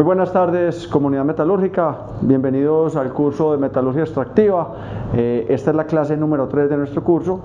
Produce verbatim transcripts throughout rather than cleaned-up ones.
Muy buenas tardes, comunidad metalúrgica, bienvenidos al curso de metalurgia extractiva. Eh, esta es la clase número tres de nuestro curso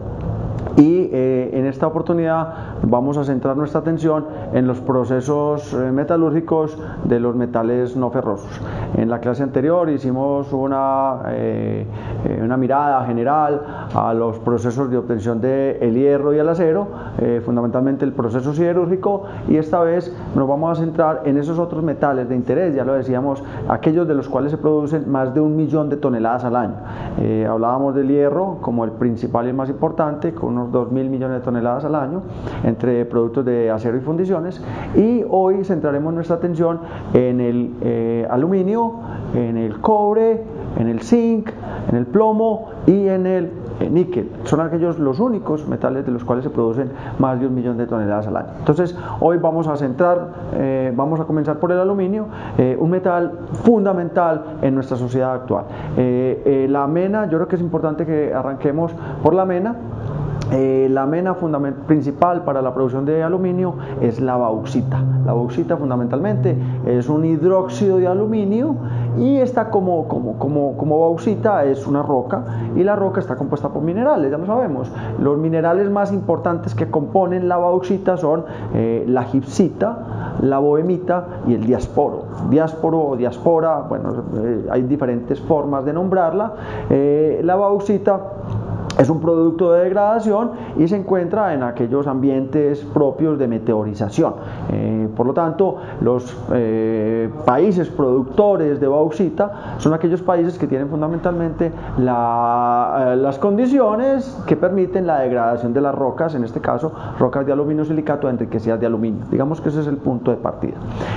y eh, en esta oportunidad vamos a centrar nuestra atención en los procesos eh, metalúrgicos de los metales no ferrosos. En la clase anterior hicimos una, eh, una mirada general a los procesos de obtención del hierro y el acero, eh, fundamentalmente el proceso siderúrgico, y esta vez nos vamos a centrar en esos otros metales de interés, ya lo decíamos, aquellos de los cuales se producen más de un millón de toneladas al año. Eh, hablábamos del hierro como el principal y el más importante, con unos dos mil millones de toneladas al año, entre productos de acero y fundiciones, y hoy centraremos nuestra atención en el eh, aluminio, en el cobre, en el zinc, en el plomo y en el eh, níquel. Son aquellos los únicos metales de los cuales se producen más de un millón de toneladas al año. Entonces hoy vamos a centrar, eh, vamos a comenzar por el aluminio, eh, un metal fundamental en nuestra sociedad actual. Eh, eh, la mena, yo creo que es importante que arranquemos por la mena. Eh, la mena principal para la producción de aluminio es la bauxita. La bauxita fundamentalmente es un hidróxido de aluminio y está como, como, como, como bauxita, es una roca, y la roca está compuesta por minerales, ya lo sabemos. Los minerales más importantes que componen la bauxita son eh, la gipsita, la bohemita y el diásporo. Diásporo o diáspora, bueno, eh, hay diferentes formas de nombrarla. Eh, la bauxita es un producto de degradación y se encuentra en aquellos ambientes propios de meteorización. Eh, por lo tanto, los eh, países productores de bauxita son aquellos países que tienen fundamentalmente la, eh, las condiciones que permiten la degradación de las rocas, en este caso rocas de aluminio silicato enriquecidas de aluminio. Digamos que ese es el punto de partida.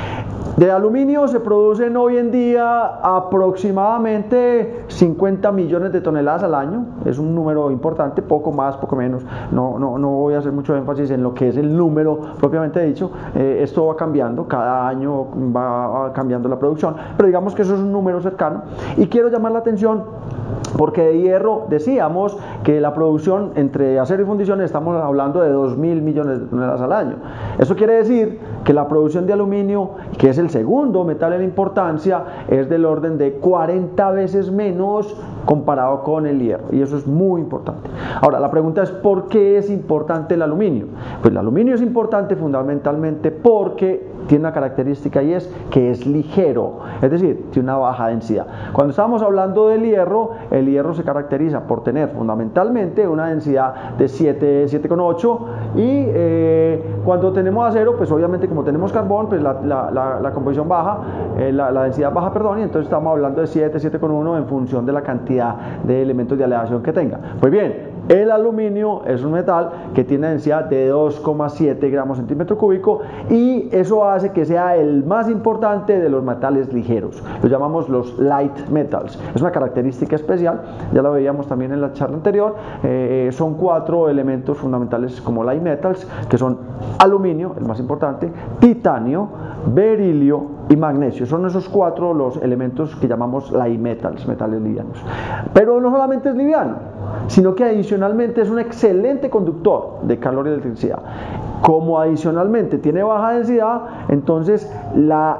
De aluminio se producen hoy en día aproximadamente cincuenta millones de toneladas al año. Es un número importante, poco más, poco menos. No, no, no voy a hacer mucho énfasis en lo que es el número propiamente dicho. Eh, esto va cambiando, cada año va cambiando la producción, pero digamos que eso es un número cercano. Y quiero llamar la atención porque de hierro decíamos que la producción entre acero y fundiciones estamos hablando de dos mil millones de toneladas al año. Eso quiere decir que la producción de aluminio, que es el segundo metal en importancia, es del orden de cuarenta veces menos comparado con el hierro, y eso es muy importante. Ahora, la pregunta es ¿por qué es importante el aluminio? Pues el aluminio es importante fundamentalmente porque tiene una característica, y es que es ligero, es decir, tiene una baja densidad. Cuando estamos hablando del hierro, el hierro se caracteriza por tener fundamentalmente una densidad de siete, siete coma ocho, y eh, cuando tenemos acero, pues obviamente como tenemos carbón, pues la, la, la, la composición baja, eh, la, la densidad baja, perdón, y entonces estamos hablando de siete, siete coma uno en función de la cantidad de elementos de aleación que tenga. Pues bien, el aluminio es un metal que tiene densidad de dos coma siete gramos centímetro cúbico, y eso hace que sea el más importante de los metales ligeros. Lo llamamos los light metals. Es una característica especial, ya lo veíamos también en la charla anterior. Eh, son cuatro elementos fundamentales como light metals, que son aluminio, el más importante, titanio, berilio y magnesio. Son esos cuatro los elementos que llamamos light metals, metales livianos. Pero no solamente es liviano, sino que adicionalmente es un excelente conductor de calor y electricidad. Como adicionalmente tiene baja densidad, entonces la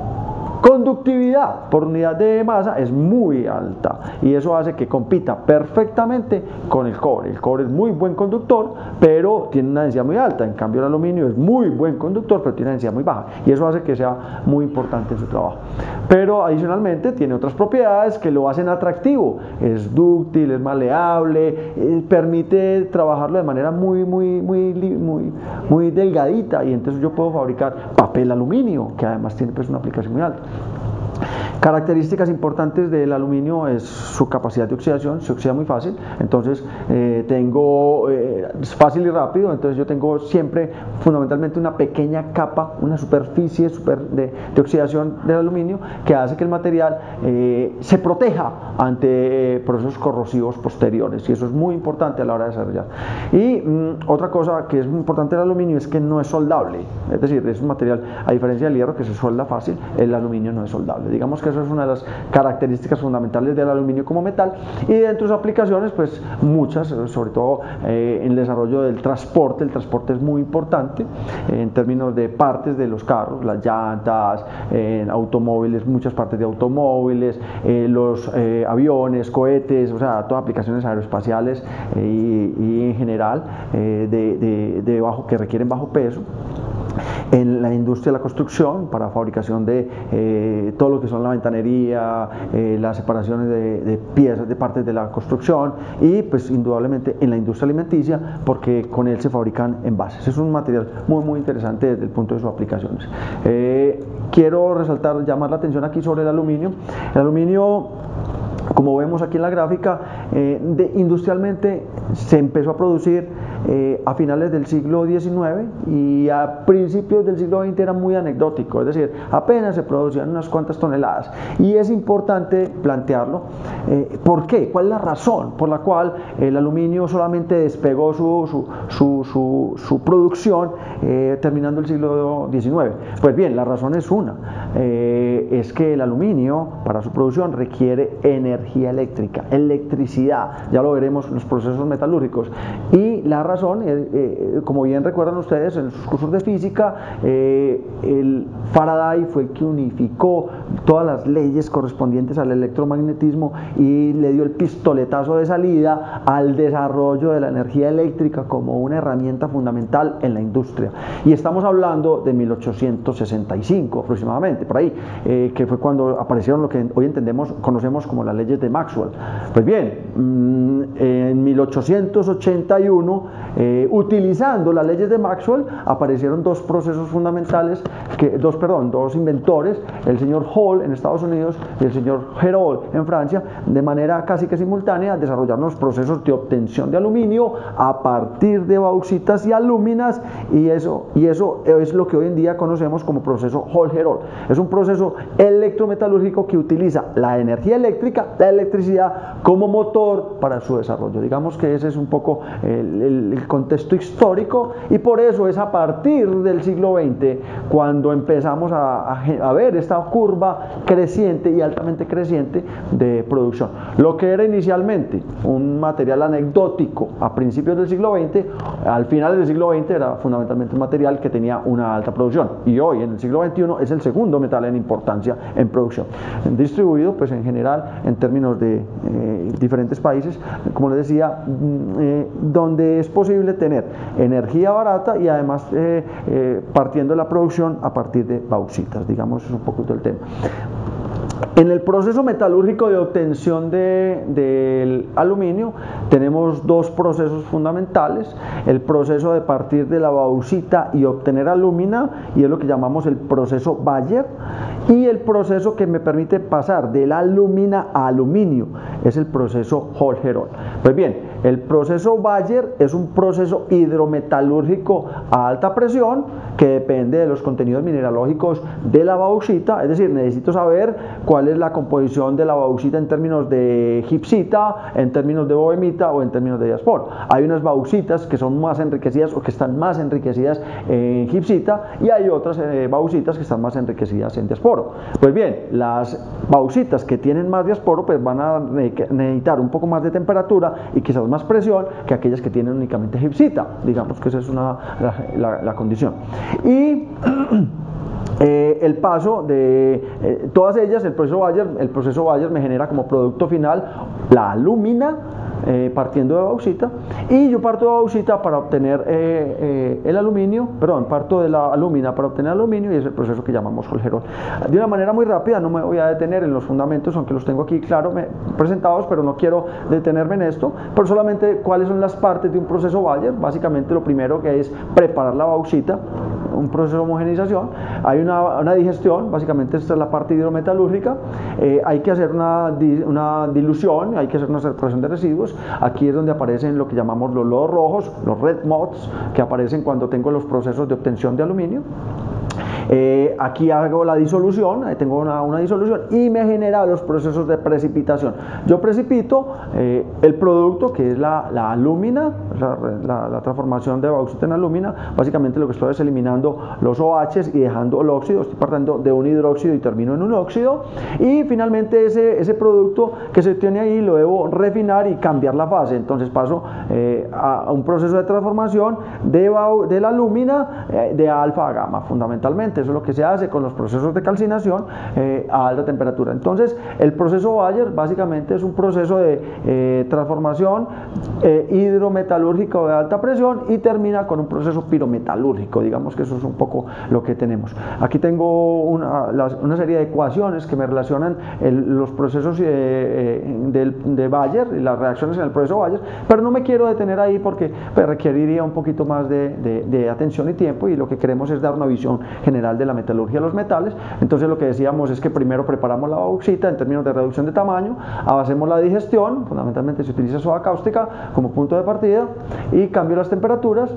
conductividad por unidad de masa es muy alta, y eso hace que compita perfectamente con el cobre. El cobre es muy buen conductor, pero tiene una densidad muy alta. En cambio, el aluminio es muy buen conductor, pero tiene una densidad muy baja, y eso hace que sea muy importante en su trabajo. Pero adicionalmente tiene otras propiedades que lo hacen atractivo. Es dúctil, es maleable, eh, permite trabajarlo de manera muy, muy, muy, muy, muy delgadita, y entonces yo puedo fabricar papel aluminio, que además tiene pues una aplicación muy alta. Características importantes del aluminio es su capacidad de oxidación. Se oxida muy fácil, entonces eh, tengo eh, es fácil y rápido. Entonces yo tengo siempre fundamentalmente una pequeña capa, una superficie super de, de oxidación del aluminio, que hace que el material eh, se proteja ante eh, procesos corrosivos posteriores, y eso es muy importante a la hora de desarrollar. Y mmm, otra cosa que es muy importante del aluminio es que no es soldable, es decir, es un material, a diferencia del hierro que se solda fácil, el aluminio no es soldable. Digamos que eso es una de las características fundamentales del aluminio como metal. Y dentro de sus aplicaciones, pues muchas, sobre todo eh, en el desarrollo del transporte. El transporte es muy importante eh, en términos de partes de los carros, las llantas, en eh, automóviles, muchas partes de automóviles, eh, los eh, aviones, cohetes, o sea, todas aplicaciones aeroespaciales eh, y, y en general eh, de, de, de bajo, que requieren bajo peso. En la industria de la construcción, para fabricación de eh, todo lo que son la ventanería, eh, las separaciones de, de piezas, de partes de la construcción, y pues indudablemente en la industria alimenticia, porque con él se fabrican envases. Es un material muy muy interesante desde el punto de sus aplicaciones. Eh, quiero resaltar, llamar la atención aquí sobre el aluminio. El aluminio, como vemos aquí en la gráfica, eh, de, industrialmente se empezó a producir eh, a finales del siglo diecinueve y a principios del siglo veinte era muy anecdótico, es decir, apenas se producían unas cuantas toneladas. Y es importante plantearlo. Eh, ¿Por qué? ¿Cuál es la razón por la cual el aluminio solamente despegó su, su, su, su, su producción eh, terminando el siglo diecinueve? Pues bien, la razón es una, eh, es que el aluminio para su producción requiere energía eléctrica, electricidad, ya lo veremos en los procesos metalúrgicos. Y la razón, eh, eh, como bien recuerdan ustedes en sus cursos de física, eh, el Faraday fue el que unificó todas las leyes correspondientes al electromagnetismo y le dio el pistoletazo de salida al desarrollo de la energía eléctrica como una herramienta fundamental en la industria. Y estamos hablando de mil ochocientos sesenta y cinco aproximadamente, por ahí, eh, que fue cuando aparecieron lo que hoy entendemos, conocemos como las leyes de Maxwell. Pues bien, en mil ochocientos ochenta y uno, eh, utilizando las leyes de Maxwell, aparecieron dos procesos fundamentales, que, dos, perdón, dos inventores, el señor Hall en Estados Unidos y el señor Hérold en Francia, de manera casi que simultánea, desarrollaron los procesos de obtención de aluminio a partir de bauxitas y alúminas, y eso, y eso es lo que hoy en día conocemos como proceso Hall-Hérold. Es un proceso electrometalúrgico que utiliza la energía eléctrica, la electricidad, como motor para su desarrollo. Digamos que ese es un poco el, el, el contexto histórico, y por eso es a partir del siglo veinte cuando empezamos a, a, a ver esta curva creciente y altamente creciente de producción. Lo que era inicialmente un material anecdótico a principios del siglo veinte, al final del siglo veinte era fundamentalmente un material que tenía una alta producción, y hoy en el siglo veintiuno es el segundo metal en importancia en producción, distribuido pues en general en términos de eh, diferentes países, como les decía, eh, donde es posible tener energía barata y además eh, eh, partiendo de la producción a partir de bauxitas. Digamos, es un poquito el tema. En el proceso metalúrgico de obtención de, del aluminio tenemos dos procesos fundamentales: el proceso de partir de la bauxita y obtener alúmina, y es lo que llamamos el proceso Bayer, y el proceso que me permite pasar de la alúmina a aluminio es el proceso Hall-Hérold. Pues bien, el proceso Bayer es un proceso hidrometalúrgico a alta presión que depende de los contenidos mineralógicos de la bauxita, es decir, necesito saber cuál es la composición de la bauxita en términos de gipsita, en términos de bohemita o en términos de diasporo. Hay unas bauxitas que son más enriquecidas o que están más enriquecidas en gipsita, y hay otras eh, bauxitas que están más enriquecidas en diasporo. Pues bien, las bauxitas que tienen más diasporo pues van a necesitar un poco más de temperatura y quizás más presión que aquellas que tienen únicamente gipsita. Digamos que esa es una, la, la, la condición. Y Eh, el paso de eh, todas ellas, el proceso Bayer, el proceso Bayer me genera como producto final la alúmina, eh, partiendo de bauxita, y yo parto de bauxita para obtener eh, eh, el aluminio, perdón, parto de la alúmina para obtener aluminio, y es el proceso que llamamos Hall-Hérold. De una manera muy rápida, no me voy a detener en los fundamentos, aunque los tengo aquí, claro, me, presentados, pero no quiero detenerme en esto, pero solamente cuáles son las partes de un proceso Bayer. Básicamente lo primero que es preparar la bauxita, un proceso de homogenización, hay una, una digestión, básicamente esta es la parte hidrometalúrgica, eh, hay que hacer una, una dilución, hay que hacer una separación de residuos. Aquí es donde aparecen lo que llamamos los lodos rojos, los red mods, que aparecen cuando tengo los procesos de obtención de aluminio. Eh, aquí hago la disolución, ahí tengo una, una disolución y me genera los procesos de precipitación. Yo precipito eh, el producto que es la, la alúmina, la, la, la transformación de bauxita en alúmina. Básicamente lo que estoy es eliminando los O H's y dejando el óxido, estoy partiendo de un hidróxido y termino en un óxido, y finalmente ese, ese producto que se obtiene ahí lo debo refinar y cambiar la fase. Entonces paso eh, a, a un proceso de transformación de, de la alúmina eh, de alfa a gamma, fundamentalmente. Eso es lo que se hace con los procesos de calcinación eh, a alta temperatura. Entonces el proceso Bayer básicamente es un proceso de eh, transformación eh, hidrometalúrgico de alta presión y termina con un proceso pirometalúrgico. Digamos que eso es un poco lo que tenemos. Aquí tengo una, las, una serie de ecuaciones que me relacionan el, los procesos eh, eh, del, de Bayer y las reacciones en el proceso Bayer, pero no me quiero detener ahí porque pues, requeriría un poquito más de, de, de atención y tiempo, y lo que queremos es dar una visión general de la metalurgia de los metales. Entonces lo que decíamos es que primero preparamos la bauxita en términos de reducción de tamaño, hacemos la digestión, fundamentalmente se utiliza soda cáustica como punto de partida y cambio las temperaturas.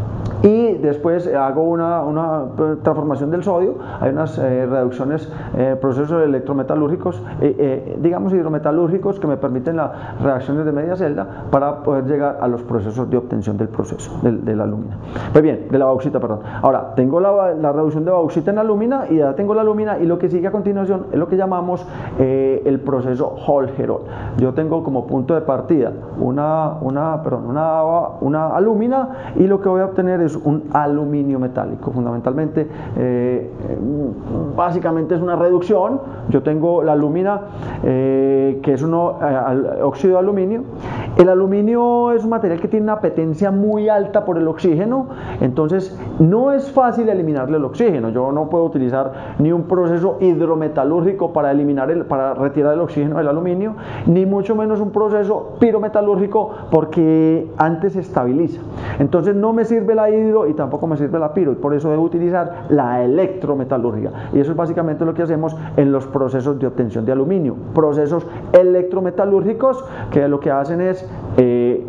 Y después hago una, una transformación del sodio, hay unas eh, reducciones, eh, procesos electrometalúrgicos, eh, eh, digamos hidrometalúrgicos, que me permiten las reacciones de media celda para poder llegar a los procesos de obtención del proceso, de, de la alúmina. Pues bien, de la bauxita, perdón. Ahora, tengo la, la reducción de bauxita en alúmina y ya tengo la alúmina, y lo que sigue a continuación es lo que llamamos eh, el proceso Hall-Hérold. Yo tengo como punto de partida una, una, perdón, una, una alúmina, y lo que voy a obtener es un aluminio metálico. Fundamentalmente eh, básicamente es una reducción. Yo tengo la alúmina eh, que es un eh, óxido de aluminio. El aluminio es un material que tiene una apetencia muy alta por el oxígeno, entonces no es fácil eliminarle el oxígeno. Yo no puedo utilizar ni un proceso hidrometalúrgico para eliminar el, para retirar el oxígeno del aluminio, ni mucho menos un proceso pirometalúrgico, porque antes se estabiliza. Entonces no me sirve la hidro y tampoco me sirve la piro, y por eso debo utilizar la electrometalúrgica, y eso es básicamente lo que hacemos en los procesos de obtención de aluminio, procesos electrometalúrgicos, que lo que hacen es eh,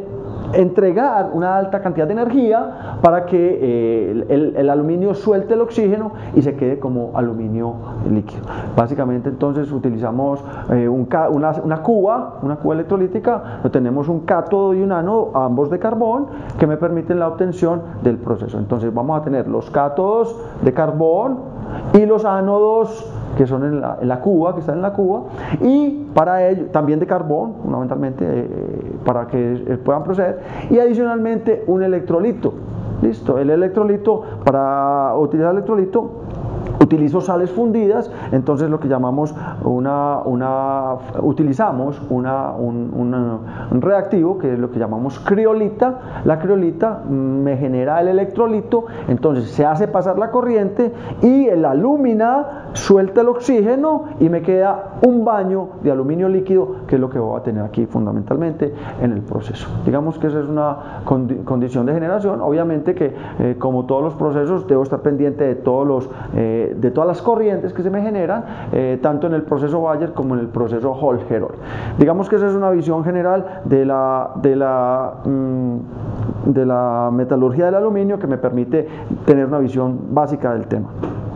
entregar una alta cantidad de energía para que eh, el, el aluminio suelte el oxígeno y se quede como aluminio líquido. Básicamente entonces utilizamos eh, un, una, una cuba, una cuba electrolítica, tenemos un cátodo y un ánodo, ambos de carbón, que me permiten la obtención del proceso. Entonces vamos a tener los cátodos de carbón y los ánodos que son en la, en la cuba, que están en la cuba, y para ello también de carbón, fundamentalmente, eh, para que eh, puedan proceder, y adicionalmente un electrolito. Listo, el electrolito, para utilizar el electrolito utilizo sales fundidas, entonces lo que llamamos una, una utilizamos una, un, una, un reactivo que es lo que llamamos criolita. La criolita me genera el electrolito, entonces se hace pasar la corriente y la alúmina suelta el oxígeno y me queda un baño de aluminio líquido, que es lo que voy a tener aquí fundamentalmente en el proceso. Digamos que esa es una condi condición de generación. Obviamente que eh, como todos los procesos debo estar pendiente de todos los eh, de todas las corrientes que se me generan, eh, tanto en el proceso Bayer como en el proceso Hall-Hérold. Digamos que esa es una visión general de la, de la, mmm, de la metalurgia del aluminio, que me permite tener una visión básica del tema.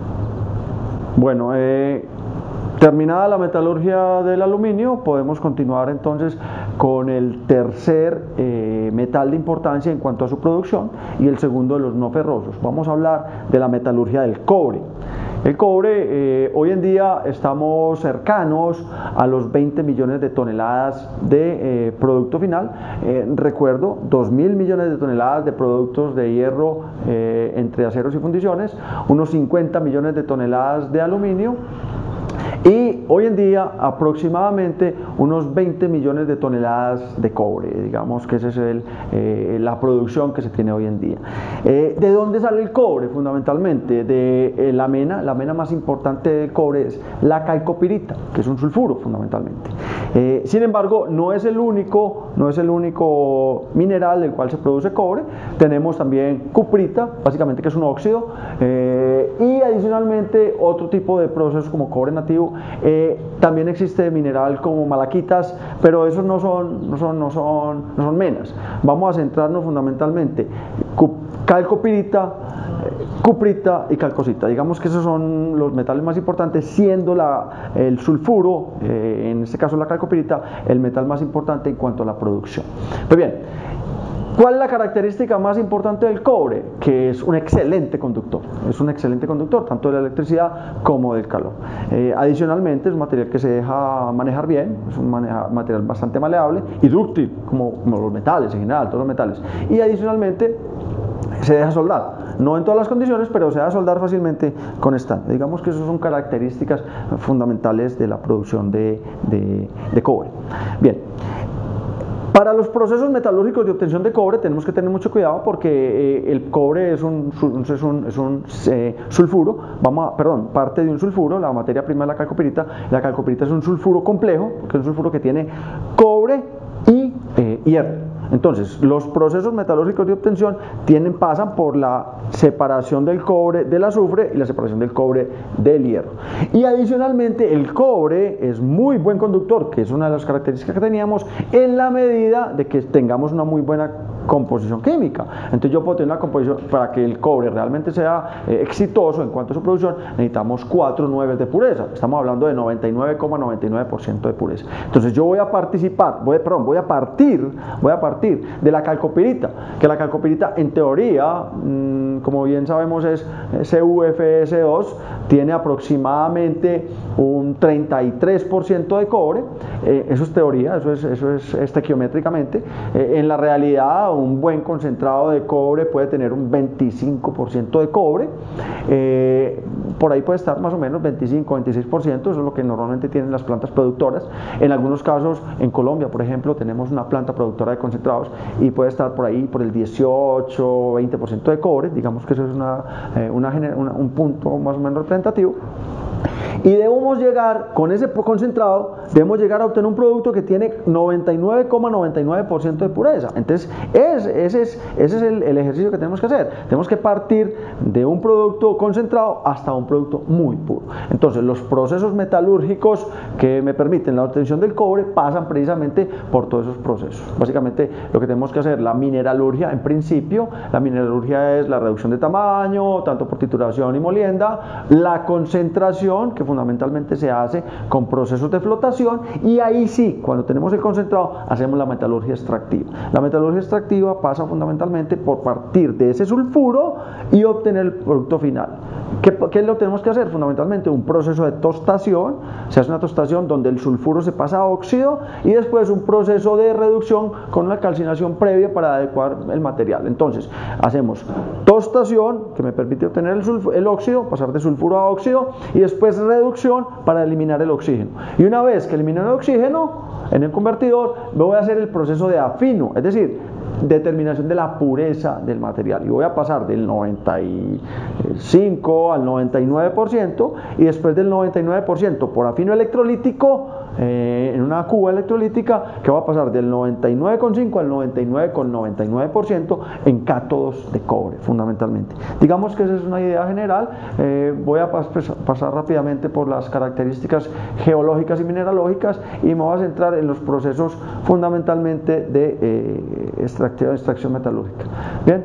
Bueno, eh, terminada la metalurgia del aluminio, podemos continuar entonces con el tercer eh, metal de importancia en cuanto a su producción, y el segundo de los no ferrosos. Vamos a hablar de la metalurgia del cobre. El cobre, eh, hoy en día estamos cercanos a los veinte millones de toneladas de eh, producto final. Eh, recuerdo, dos mil millones de toneladas de productos de hierro eh, entre aceros y fundiciones, unos cincuenta millones de toneladas de aluminio, y hoy en día aproximadamente unos veinte millones de toneladas de cobre. Digamos que esa es el, eh, la producción que se tiene hoy en día. Eh, ¿De dónde sale el cobre? Fundamentalmente de eh, la mena. La mena más importante del cobre es la calcopirita, que es un sulfuro fundamentalmente. Eh, sin embargo, no es el único, no es el único mineral del cual se produce cobre. Tenemos también cuprita, básicamente, que es un óxido, eh, y adicionalmente otro tipo de procesos como cobre nativo. Eh, también existe mineral como malaquitas, pero esos no son, no son, no son, no son menas. Vamos a centrarnos fundamentalmente calcopirita, cuprita y calcosita. Digamos que esos son los metales más importantes, siendo la, el sulfuro, eh, en este caso la calcopirita, el metal más importante en cuanto a la producción. Pues bien, ¿cuál es la característica más importante del cobre? Que es un excelente conductor, es un excelente conductor tanto de la electricidad como del calor. Eh, adicionalmente es un material que se deja manejar bien, es un maneja, material bastante maleable y dúctil, como, como los metales en general, todos los metales. Y adicionalmente se deja soldar, no en todas las condiciones, pero se deja soldar fácilmente con estaño. Digamos que esas son características fundamentales de la producción de, de, de cobre. Bien. Para los procesos metalúrgicos de obtención de cobre tenemos que tener mucho cuidado porque eh, el cobre es un, es un, es un eh, sulfuro, vamos a, perdón, parte de un sulfuro, la materia prima de la calcopirita. La calcopirita es un sulfuro complejo, que es un sulfuro que tiene cobre y eh, hierro. Entonces, los procesos metalúrgicos de obtención tienen, pasan por la separación del cobre del azufre y la separación del cobre del hierro. Y adicionalmente, el cobre es muy buen conductor, que es una de las características que teníamos, en la medida de que tengamos una muy buena composición química. Entonces yo puedo tener una composición, para que el cobre realmente sea eh, exitoso en cuanto a su producción, necesitamos cuatro nueve de pureza. Estamos hablando de noventa y nueve coma noventa y nueve por ciento de pureza. Entonces yo voy a participar, voy, perdón, voy a partir, voy a partir de la calcopirita, que la calcopirita en teoría, mmm, como bien sabemos es C U F S dos, tiene aproximadamente un treinta y tres por ciento de cobre. Eh, eso es teoría, eso es, eso es estequiométricamente. Eh, en la realidad un buen concentrado de cobre puede tener un veinticinco por ciento de cobre, eh, por ahí puede estar más o menos veinticinco a veintiséis por ciento, eso es lo que normalmente tienen las plantas productoras. En algunos casos, en Colombia por ejemplo, tenemos una planta productora de concentrados y puede estar por ahí por el dieciocho o veinte por ciento de cobre. Digamos que eso es una, eh, una, una, un punto más o menos representativo. Y debemos llegar, con ese concentrado, debemos llegar a obtener un producto que tiene noventa y nueve coma noventa y nueve por ciento de pureza. Entonces, es, ese es, ese es el, el ejercicio que tenemos que hacer. Tenemos que partir de un producto concentrado hasta un producto muy puro. Entonces, los procesos metalúrgicos que me permiten la obtención del cobre pasan precisamente por todos esos procesos. Básicamente, lo que tenemos que hacer, la mineralurgia, en principio, la mineralurgia es la reducción de tamaño, tanto por trituración y molienda, la concentración, que fundamentalmente se hace con procesos de flotación, y ahí sí, cuando tenemos el concentrado, hacemos la metalurgia extractiva. La metalurgia extractiva pasa fundamentalmente por partir de ese sulfuro y obtener el producto final. ¿Qué, qué es lo que tenemos que hacer? Fundamentalmente un proceso de tostación, se hace una tostación donde el sulfuro se pasa a óxido y después un proceso de reducción con una calcinación previa para adecuar el material. Entonces, hacemos tostación, que me permite obtener el, sulfuro, el óxido, pasar de sulfuro a óxido, y después reducción para eliminar el oxígeno. Y una vez que elimino el oxígeno en el convertidor, voy a hacer el proceso de afino, es decir, determinación de la pureza del material, y voy a pasar del noventa y cinco al noventa y nueve por ciento, y después del noventa y nueve por ciento por afino electrolítico, eh, en una cuba electrolítica, que va a pasar del noventa y nueve coma cinco al noventa y nueve coma noventa y nueve por ciento en cátodos de cobre, fundamentalmente. Digamos que esa es una idea general. Eh, voy a pas pasar rápidamente por las características geológicas y mineralógicas, y me voy a centrar en los procesos fundamentalmente de eh, extracción, extracción metalúrgica. Bien.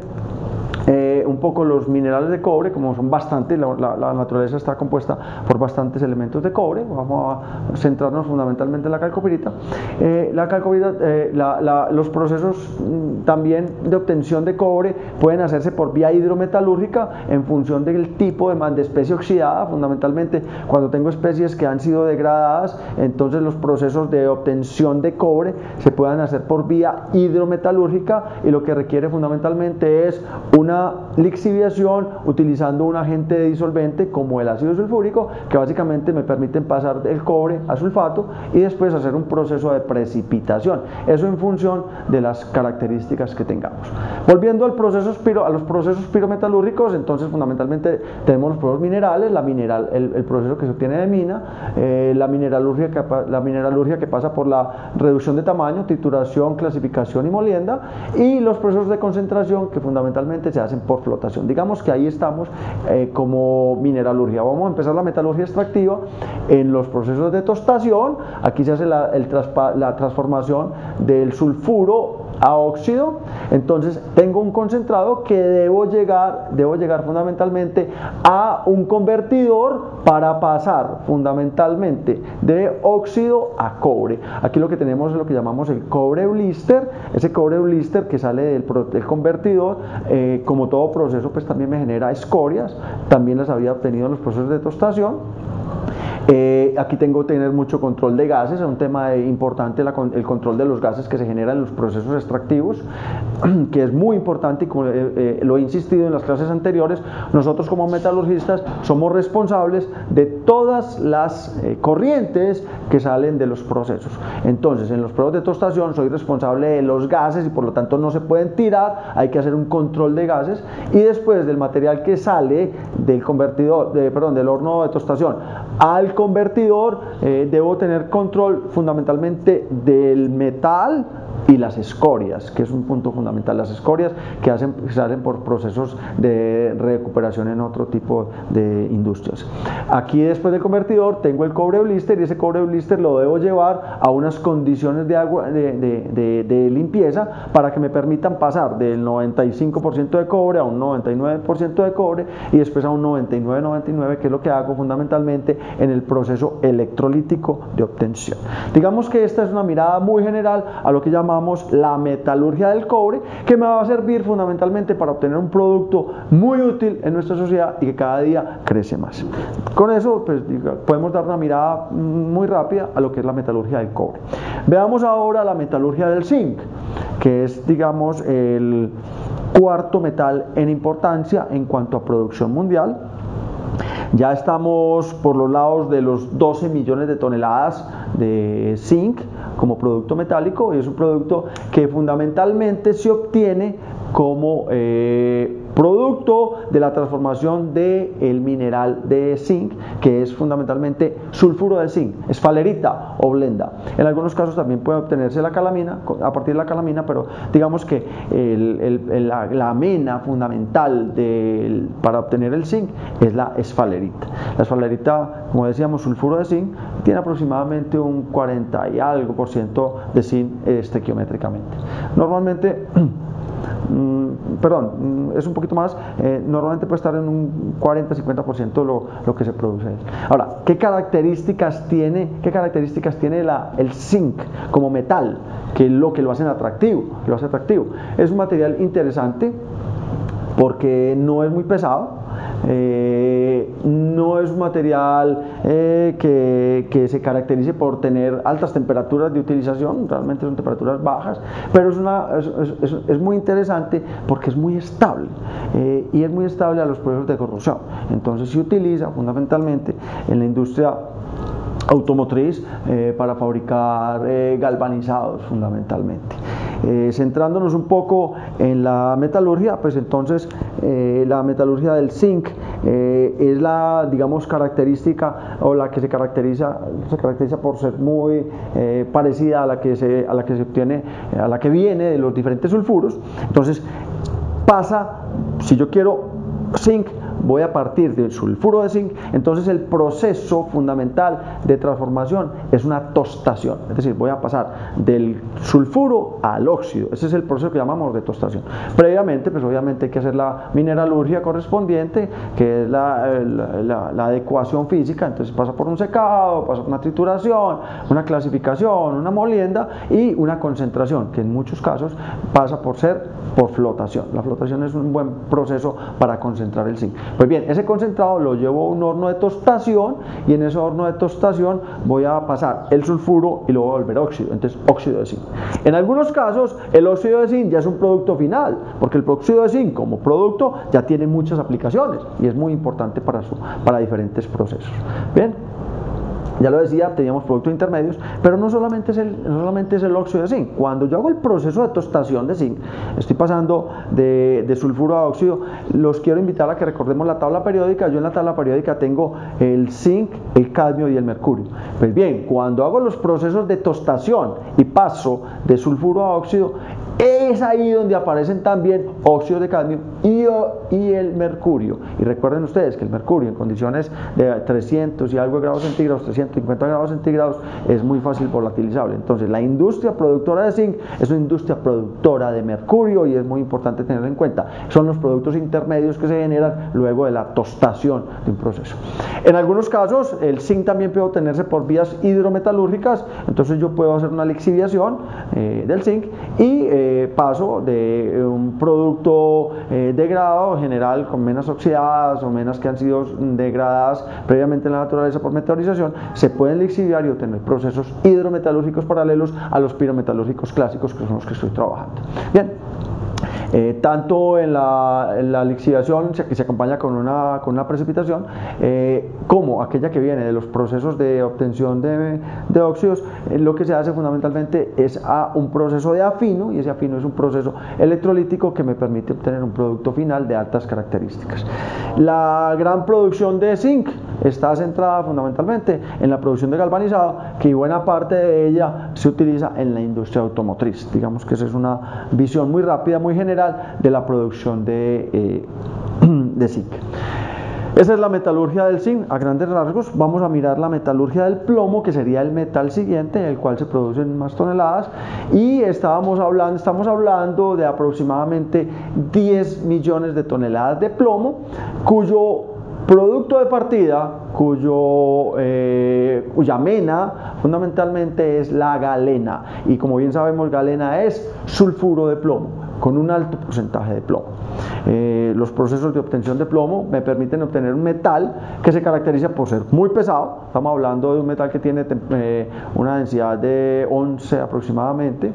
Eh, un poco los minerales de cobre, como son bastantes, la, la, la naturaleza está compuesta por bastantes elementos de cobre. Vamos a centrarnos fundamentalmente en la calcopirita. Eh, la calcopirita eh, la, la, los procesos mm, también de obtención de cobre pueden hacerse por vía hidrometalúrgica en función del tipo de, de especie oxidada. Fundamentalmente, cuando tengo especies que han sido degradadas, entonces los procesos de obtención de cobre se pueden hacer por vía hidrometalúrgica, y lo que requiere fundamentalmente es una lixiviación utilizando un agente disolvente como el ácido sulfúrico, que básicamente me permiten pasar el cobre a sulfato y después hacer un proceso de precipitación. Eso en función de las características que tengamos. Volviendo al proceso piro, a los procesos pirometalúrgicos, entonces fundamentalmente tenemos los procesos minerales, la mineral, el, el proceso que se obtiene de mina, eh, la, mineralurgia que, la mineralurgia que pasa por la reducción de tamaño, trituración, clasificación y molienda, y los procesos de concentración que fundamentalmente se hacen por flotación. Digamos que ahí estamos eh, como mineralurgia. Vamos a empezar la metalurgia extractiva en los procesos de tostación. Aquí se hace la, el traspa, la transformación del sulfuro a óxido, entonces tengo un concentrado que debo llegar, debo llegar fundamentalmente a un convertidor para pasar fundamentalmente de óxido a cobre. Aquí lo que tenemos es lo que llamamos el cobre blister. Ese cobre blister que sale del, del convertidor, eh, como todo proceso, pues también me genera escorias, también las había obtenido en los procesos de tostación. Eh, aquí tengo que tener mucho control de gases, es un tema de, importante la, el control de los gases que se generan en los procesos extractivos, que es muy importante, y como eh, eh, lo he insistido en las clases anteriores, nosotros como metalurgistas somos responsables de todas las eh, corrientes que salen de los procesos. Entonces, en los procesos de tostación soy responsable de los gases y por lo tanto no se pueden tirar, hay que hacer un control de gases, y después del material que sale del convertidor, de, perdón, del horno de tostación al convertidor, eh, debo tener control fundamentalmente del metal y las escorias, que es un punto fundamental, las escorias que hacen, salen por procesos de recuperación en otro tipo de industrias. Aquí después del convertidor tengo el cobre blister, y ese cobre blister lo debo llevar a unas condiciones de, agua, de, de, de, de limpieza para que me permitan pasar del noventa y cinco por ciento de cobre a un noventa y nueve por ciento de cobre y después a un noventa y nueve por ciento, noventa y nueve por ciento, que es lo que hago fundamentalmente en el proceso electrolítico de obtención. Digamos que esta es una mirada muy general a lo que llamamos la metalurgia del cobre, que me va a servir fundamentalmente para obtener un producto muy útil en nuestra sociedad y que cada día crece más. Con eso pues, podemos dar una mirada muy rápida a lo que es la metalurgia del cobre. Veamos ahora la metalurgia del zinc, que es, digamos, el cuarto metal en importancia en cuanto a producción mundial. Ya estamos por los lados de los doce millones de toneladas de zinc como producto metálico, y es un producto que fundamentalmente se obtiene como eh, producto de la transformación del mineral de zinc, que es fundamentalmente sulfuro de zinc, esfalerita o blenda. En algunos casos también puede obtenerse la calamina, a partir de la calamina, pero digamos que el, el, el, la, la mena fundamental del, para obtener el zinc es la esfalerita. La esfalerita, como decíamos, sulfuro de zinc, tiene aproximadamente un cuarenta y algo por ciento de zinc estequiométricamente. Normalmente Mm, perdón, es un poquito más, eh, normalmente puede estar en un cuarenta a cincuenta por ciento lo, lo que se produce. Ahora, ¿qué características tiene, qué características tiene la, el zinc como metal, que es lo que lo hacen atractivo, lo hace atractivo? Es un material interesante porque no es muy pesado. Eh, no es un material eh, que, que se caracterice por tener altas temperaturas de utilización, realmente son temperaturas bajas, pero es, una, es, es, es muy interesante porque es muy estable, eh, y es muy estable a los procesos de corrosión. Entonces se utiliza fundamentalmente en la industria automotriz eh, para fabricar eh, galvanizados fundamentalmente. Eh, centrándonos un poco en la metalurgia, pues entonces eh, la metalurgia del zinc eh, es la, digamos, característica o la que se caracteriza, se caracteriza por ser muy eh, parecida a la que se, a la que se obtiene, a la que viene de los diferentes sulfuros. Entonces pasa, si yo quiero zinc, voy a partir del sulfuro de zinc, entonces el proceso fundamental de transformación es una tostación, es decir, voy a pasar del sulfuro al óxido. Ese es el proceso que llamamos de tostación. Previamente, pues obviamente hay que hacer la mineralurgia correspondiente, que es la, la, la, la adecuación física, entonces pasa por un secado, pasa por una trituración, una clasificación, una molienda y una concentración, que en muchos casos pasa por ser por flotación. La flotación es un buen proceso para concentrar el zinc. Pues bien, ese concentrado lo llevo a un horno de tostación, y en ese horno de tostación voy a pasar el sulfuro y lo voy a volver óxido, entonces óxido de zinc. En algunos casos el óxido de zinc ya es un producto final, porque el óxido de zinc como producto ya tiene muchas aplicaciones y es muy importante para, su, para diferentes procesos. Bien. Ya lo decía, teníamos productos intermedios, pero no solamente, es el, no solamente es el óxido de zinc. Cuando yo hago el proceso de tostación de zinc, estoy pasando de, de sulfuro a óxido, los quiero invitar a que recordemos la tabla periódica. Yo en la tabla periódica tengo el zinc, el cadmio y el mercurio. Pues bien, cuando hago los procesos de tostación y paso de sulfuro a óxido, Es ahí donde aparecen también óxidos de cadmio y, y el mercurio. Y recuerden ustedes que el mercurio en condiciones de trescientos y algo de grados centígrados, trescientos cincuenta grados centígrados, es muy fácil volatilizable. Entonces la industria productora de zinc es una industria productora de mercurio y es muy importante tenerlo en cuenta. Son los productos intermedios que se generan luego de la tostación de un proceso. En algunos casos el zinc también puede obtenerse por vías hidrometalúrgicas, entonces yo puedo hacer una lixiviación eh, del zinc y eh, paso de un producto eh, degradado general con menas oxidadas o menas que han sido degradadas previamente en la naturaleza por meteorización, se pueden lixiviar y obtener procesos hidrometalúrgicos paralelos a los pirometalúrgicos clásicos, que son los que estoy trabajando. Bien. Eh, tanto en la, en la lixiviación que se acompaña con una, con una precipitación eh, como aquella que viene de los procesos de obtención de, de óxidos, eh, lo que se hace fundamentalmente es a un proceso de afino, y ese afino es un proceso electrolítico que me permite obtener un producto final de altas características. La gran producción de zinc está centrada fundamentalmente en la producción de galvanizado, que buena parte de ella se utiliza en la industria automotriz. Digamos que esa es una visión muy rápida, muy general de la producción de, eh, de zinc. Esa es la metalurgia del zinc a grandes rasgos. Vamos a mirar la metalurgia del plomo, que sería el metal siguiente, el cual se producen más toneladas, y estábamos hablando, estamos hablando de aproximadamente diez millones de toneladas de plomo, cuyo producto de partida, cuyo, eh, cuya mena fundamentalmente es la galena, y como bien sabemos, galena es sulfuro de plomo con un alto porcentaje de plomo. Eh, los procesos de obtención de plomo me permiten obtener un metal que se caracteriza por ser muy pesado. Estamos hablando de un metal que tiene eh, una densidad de once aproximadamente,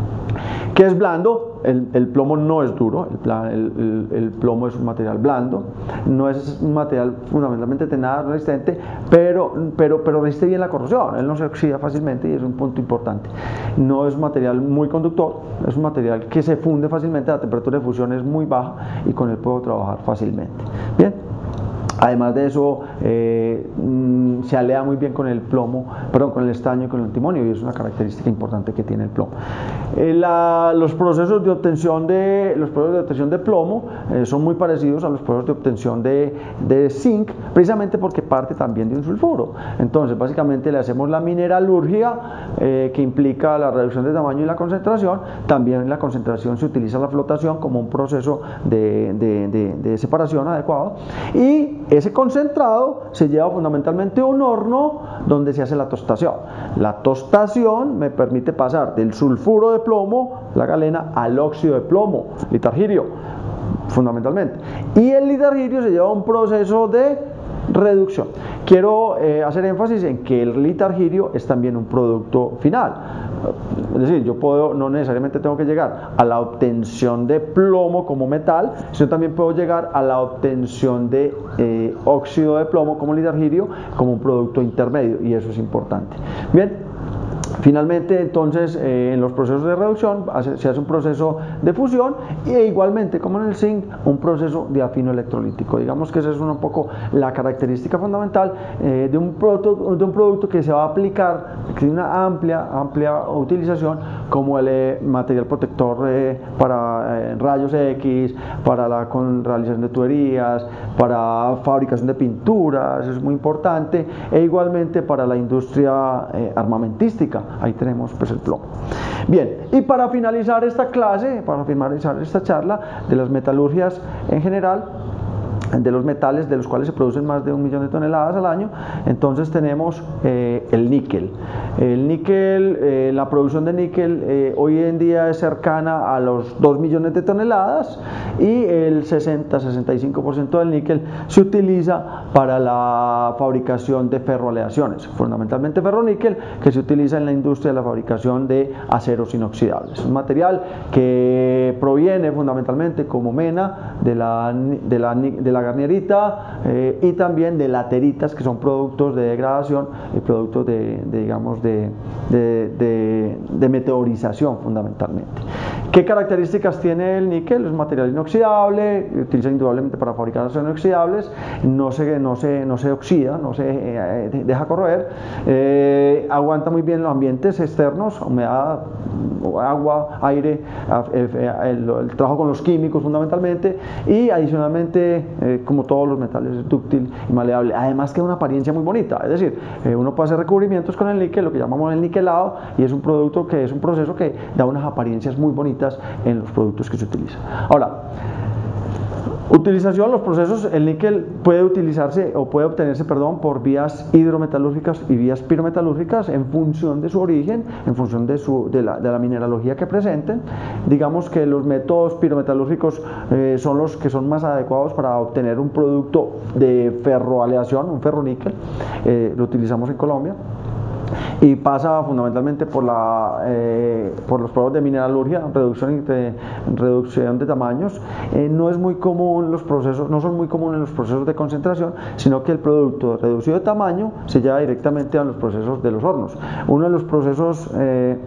que es blando. El, el plomo no es duro, el, el, el, el plomo es un material blando, no es un material fundamentalmente de nada resistente, pero, pero, pero resiste bien la corrosión, él no se oxida fácilmente y es un punto importante. No es un material muy conductor, es un material que se funde fácilmente, la temperatura de fusión es muy baja y con él puedo trabajar fácilmente. Bien. Además de eso, eh, mmm, se alea muy bien con el plomo, perdón, con el estaño y con el antimonio, y es una característica importante que tiene el plomo. Eh, la, los procesos de obtención de los procesos de obtención de plomo eh, son muy parecidos a los procesos de obtención de, de zinc, precisamente porque parte también de un sulfuro. Entonces, básicamente le hacemos la mineralurgia, eh, que implica la reducción de tamaño y la concentración. También en la concentración se utiliza la flotación como un proceso de, de, de, de separación adecuado, y ese concentrado se lleva fundamentalmente a un horno donde se hace la tostación. La tostación me permite pasar del sulfuro de plomo, la galena, al óxido de plomo, litargirio, fundamentalmente. Y el litargirio se lleva a un proceso de reducción. Quiero eh, hacer énfasis en que el litargirio es también un producto final. Es decir, yo puedo, no necesariamente tengo que llegar a la obtención de plomo como metal, sino también puedo llegar a la obtención de eh, óxido de plomo como litargirio, como un producto intermedio, y eso es importante. Bien. Finalmente, entonces, eh, en los procesos de reducción hace, se hace un proceso de fusión, e igualmente, como en el zinc, un proceso de afino electrolítico. Digamos que esa es un poco la característica fundamental eh, de, un producto, de un producto que se va a aplicar, que tiene una amplia, amplia utilización, como el eh, material protector eh, para eh, rayos X, para la con realización de tuberías, para fabricación de pinturas, es muy importante, e igualmente para la industria eh, armamentística. Ahí tenemos pues el plomo. Bien, y para finalizar esta clase, para finalizar esta charla de las metalurgias en general, de los metales de los cuales se producen más de un millón de toneladas al año, entonces tenemos eh, el níquel. El níquel, eh, la producción de níquel eh, hoy en día es cercana a los dos millones de toneladas, y el sesenta a sesenta y cinco por ciento del níquel se utiliza para la fabricación de ferroaleaciones, fundamentalmente ferroníquel, que se utiliza en la industria de la fabricación de aceros inoxidables. Es un material que proviene fundamentalmente como mena de la, de la, de la garnierita eh, y también de lateritas, que son productos de degradación y productos de, de digamos, de, de, de, de meteorización fundamentalmente. ¿Qué características tiene el níquel? Es un material inoxidable, utiliza indudablemente para fabricar acero inoxidables, no se, no se, no se oxida, no se eh, deja corroer, eh, aguanta muy bien los ambientes externos, humedad, agua, aire, el, el, el trabajo con los químicos fundamentalmente, y adicionalmente eh, como todos los metales es dúctil y maleable, además que una apariencia muy bonita, es decir, eh, uno puede hacer recubrimientos con el níquel, lo que llamamos el niquelado, y es un producto que es un proceso que da unas apariencias muy bonitas en los productos que se utilizan. Ahora, utilización, los procesos, el níquel puede utilizarse o puede obtenerse, perdón, por vías hidrometalúrgicas y vías pirometalúrgicas en función de su origen, en función de, su, de, la, de la mineralogía que presenten. Digamos que los métodos pirometalúrgicos eh, son los que son más adecuados para obtener un producto de ferroaleación, un ferroníquel, eh, lo utilizamos en Colombia. Y pasa fundamentalmente por, la, eh, por los procesos de mineralurgia, reducción de, reducción de tamaños. Eh, no es muy común los procesos, no son muy comunes los procesos de concentración, sino que el producto reducido de tamaño se lleva directamente a los procesos de los hornos. Uno de los procesos eh,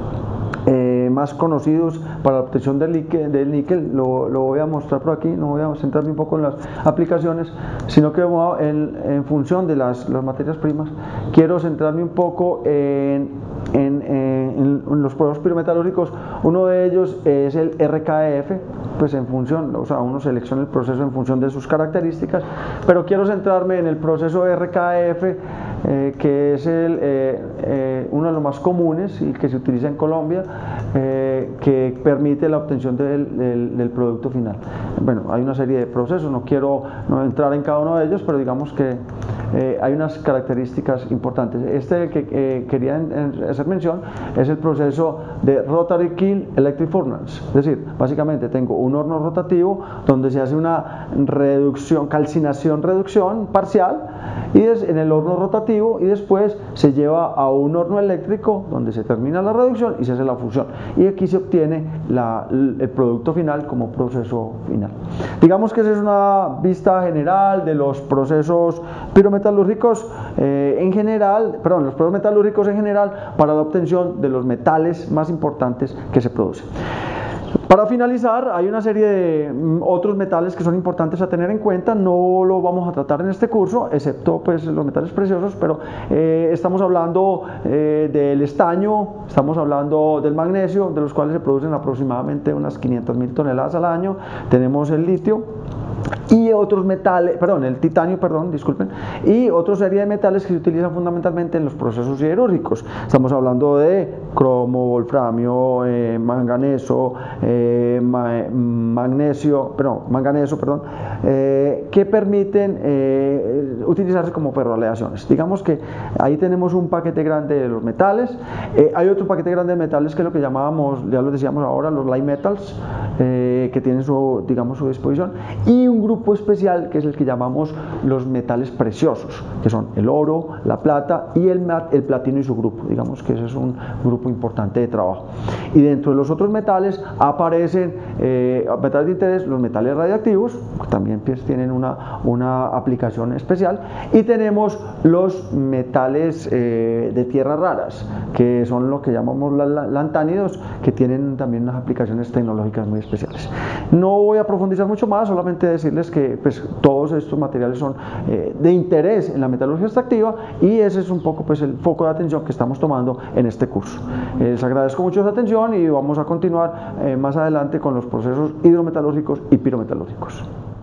Eh, más conocidos para la obtención del níquel, del níquel lo, lo voy a mostrar por aquí, no voy a centrarme un poco en las aplicaciones, sino que en, en función de las, las materias primas, quiero centrarme un poco en, en, en, en los procesos pirometalúrgicos. Uno de ellos es el R K F, pues en función, o sea, uno selecciona el proceso en función de sus características, pero quiero centrarme en el proceso R K F, eh, que es el, eh, eh, uno de los más comunes y que se utiliza en Colombia, eh, que permite la obtención del, del, del producto final. Bueno, hay una serie de procesos, no quiero no entrar en cada uno de ellos, pero digamos que eh, hay unas características importantes. Este que eh, quería en, en hacer mención es el proceso de Rotary Kiln Electric Furnace, es decir, básicamente tengo un horno rotativo donde se hace una reducción, calcinación, reducción parcial, y es en el horno rotativo, y después se lleva a un horno eléctrico donde se termina la reducción y se hace la fusión, y aquí se obtiene la, el producto final como proceso final. Digamos que esa es una vista general de los procesos pirometalúrgicos eh, en general, perdón, los procesos metalúrgicos en general para la obtención de los metales más importantes que se producen. Para finalizar, hay una serie de mm, otros metales que son importantes a tener en cuenta, no lo vamos a tratar en este curso, excepto pues los metales preciosos, pero eh, estamos hablando eh, del estaño, estamos hablando del magnesio, de los cuales se producen aproximadamente unas quinientas mil toneladas al año, tenemos el litio, y otros metales, perdón, el titanio, perdón, disculpen, y otra serie de metales que se utilizan fundamentalmente en los procesos siderúrgicos. Estamos hablando de cromo, wolframio, eh, manganeso, eh, ma magnesio, perdón, manganeso, perdón, eh, que permiten eh, utilizarse como ferroaleaciones. Digamos que ahí tenemos un paquete grande de los metales, eh, hay otro paquete grande de metales que es lo que llamábamos, ya lo decíamos ahora, los light metals, eh, que tienen su, digamos, su disposición, y un grupo especial que es el que llamamos los metales preciosos, que son el oro, la plata y el, el platino y su grupo. Digamos que ese es un grupo importante de trabajo. Y dentro de los otros metales aparecen eh, metales de interés, los metales radiactivos, que también pues, tienen una, una aplicación especial, y tenemos los metales eh, de tierras raras, que son lo que llamamos la, la, lantánidos, que tienen también unas aplicaciones tecnológicas muy especiales. No voy a profundizar mucho más, solamente decirles que pues, todos estos materiales son eh, de interés en la metalurgia extractiva, y ese es un poco pues, el foco de atención que estamos tomando en este curso. Eh, les agradezco mucho su atención y vamos a continuar eh, más adelante con los procesos hidrometalúrgicos y pirometalúrgicos.